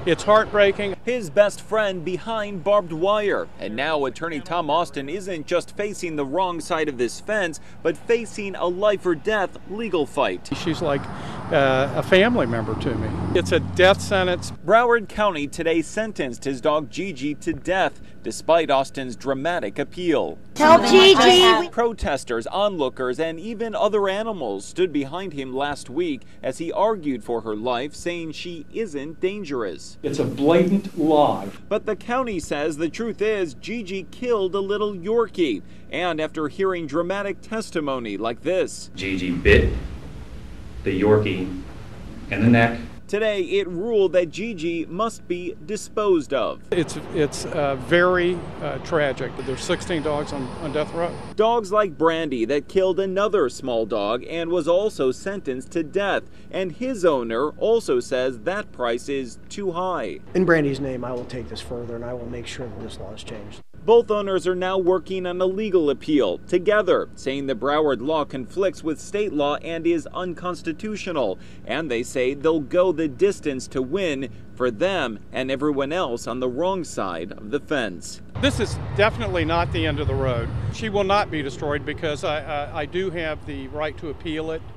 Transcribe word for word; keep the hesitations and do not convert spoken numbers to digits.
It's heartbreaking. His best friend behind barbed wire. And now attorney Tom Austin isn't just facing the wrong side of this fence, but facing a life or death legal fight. She's like uh, a family member to me. It's a death sentence. Broward County today sentenced his dog Gigi to death, despite Austin's dramatic appeal. Help Gigi! Protesters, onlookers, and even other animals stood behind him last week as he argued for her life, saying she isn't dangerous. It's a blatant lie. But the county says the truth is Gigi killed a little Yorkie. And after hearing dramatic testimony like this, Gigi bit the Yorkie in the neck. Today, it ruled that Gigi must be disposed of. It's it's uh, very uh, tragic. There's sixteen dogs on, on death row. Dogs like Brandy that killed another small dog and was also sentenced to death. And his owner also says that price is too high. In Brandy's name, I will take this further and I will make sure that this law is changed. Both owners are now working on a legal appeal together, saying the Broward law conflicts with state law and is unconstitutional. And they say they'll go the distance to win for them and everyone else on the wrong side of the fence. This is definitely not the end of the road. She will not be destroyed because I, I, I do have the right to appeal it.